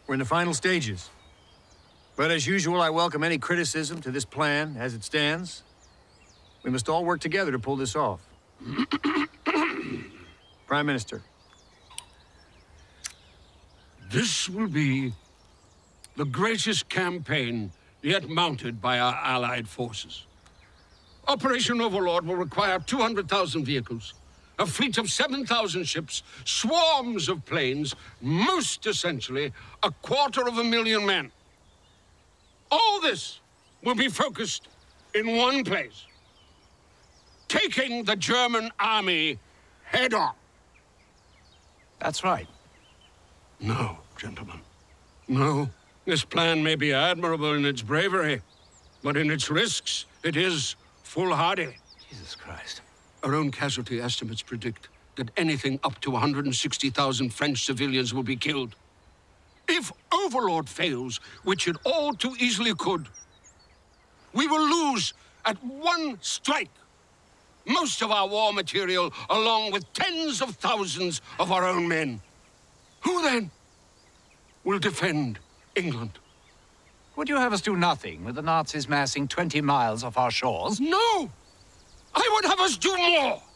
We're in the final stages. But as usual, I welcome any criticism to this plan as it stands. We must all work together to pull this off. Prime Minister. This will be the greatest campaign yet mounted by our allied forces. Operation Overlord will require 200,000 vehicles, a fleet of 7,000 ships, swarms of planes, most essentially, 250,000 men. All this will be focused in one place. Taking the German army head on. That's right. No, gentlemen. No. This plan may be admirable in its bravery, but in its risks, it is foolhardy. Jesus Christ. Our own casualty estimates predict that anything up to 160,000 French civilians will be killed. If Overlord fails, which it all too easily could, we will lose at one strike most of our war material, along with tens of thousands of our own men. Who then will defend England? Would you have us do nothing with the Nazis massing 20 miles off our shores? No! I would have us do more!